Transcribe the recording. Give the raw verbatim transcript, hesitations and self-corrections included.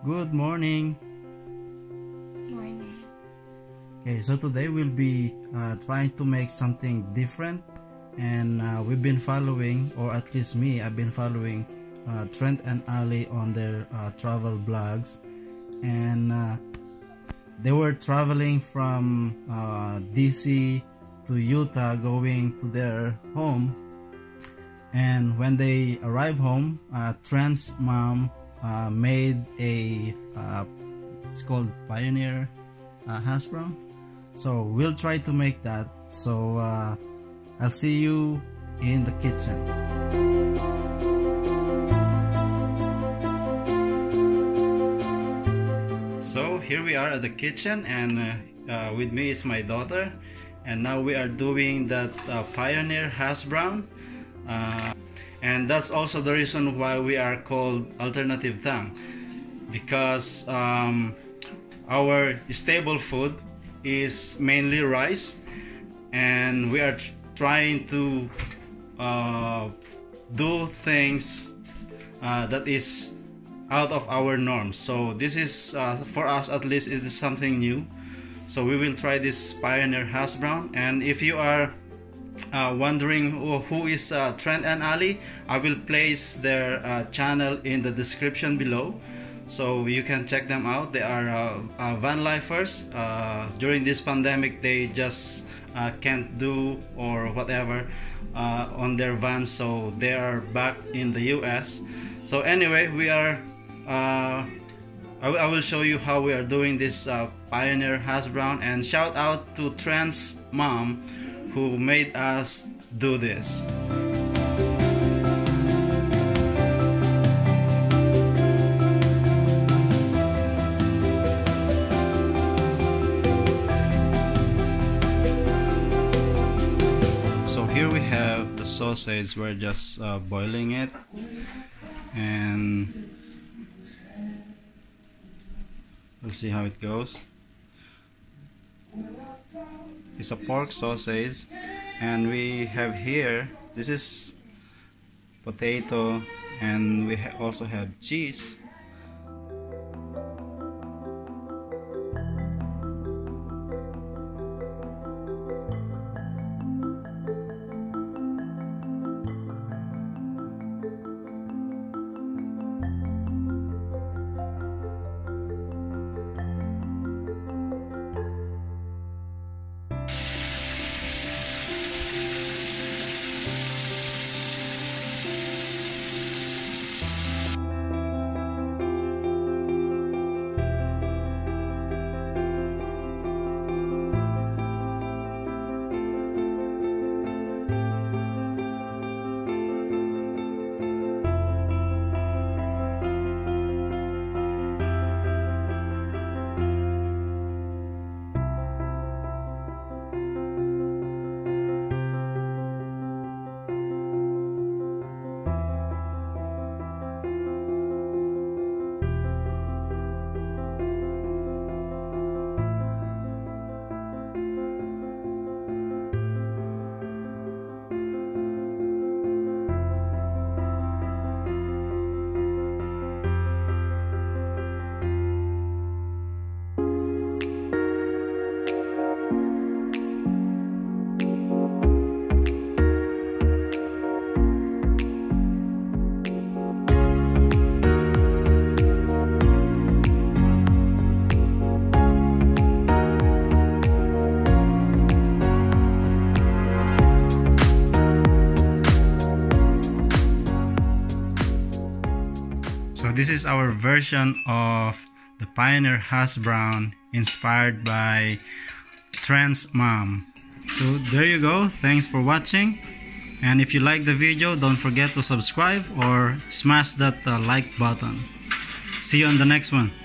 Good morning. Morning. Okay, so today we'll be uh, trying to make something different, and uh, we've been following, or at least me, I've been following uh, Trent and Allie on their uh, travel blogs, and uh, they were traveling from uh, D C to Utah, going to their home. And when they arrive home, uh, Trent's mom uh, made a uh, it's called Pioneer uh, hash brown. So we'll try to make that. So uh, I'll see you in the kitchen. So here we are at the kitchen, and uh, uh, with me is my daughter, and now we are doing that uh, Pioneer hash brown. Uh, and that's also the reason why we are called Alternative Tang, because um, our staple food is mainly rice, and we are tr trying to uh, do things uh, that is out of our norms. So this is uh, for us, at least it is something new. So we will try this Pioneer hash brown. And if you are uh, wondering who, who is uh, Trent and Allie, I will place their uh, channel in the description below, so you can check them out. They are uh, uh, van lifers. Uh, during this pandemic, they just uh, can't do or whatever uh, on their vans, so they are back in the U S. So anyway, we are uh, I, I will show you how we are doing this uh, Pioneer hash brown, and shout out to Trent's mom who made us do this. So here we have the sausage. We're just uh, boiling it, and we'll see how it goes. It's a pork sausage, and we have here, this is potato, and we ha also have cheese. So this is our version of the Pioneer hash brown, inspired by Trent's mom. So there you go. Thanks for watching, and if you like the video, don't forget to subscribe or smash that uh, like button. See you on the next one.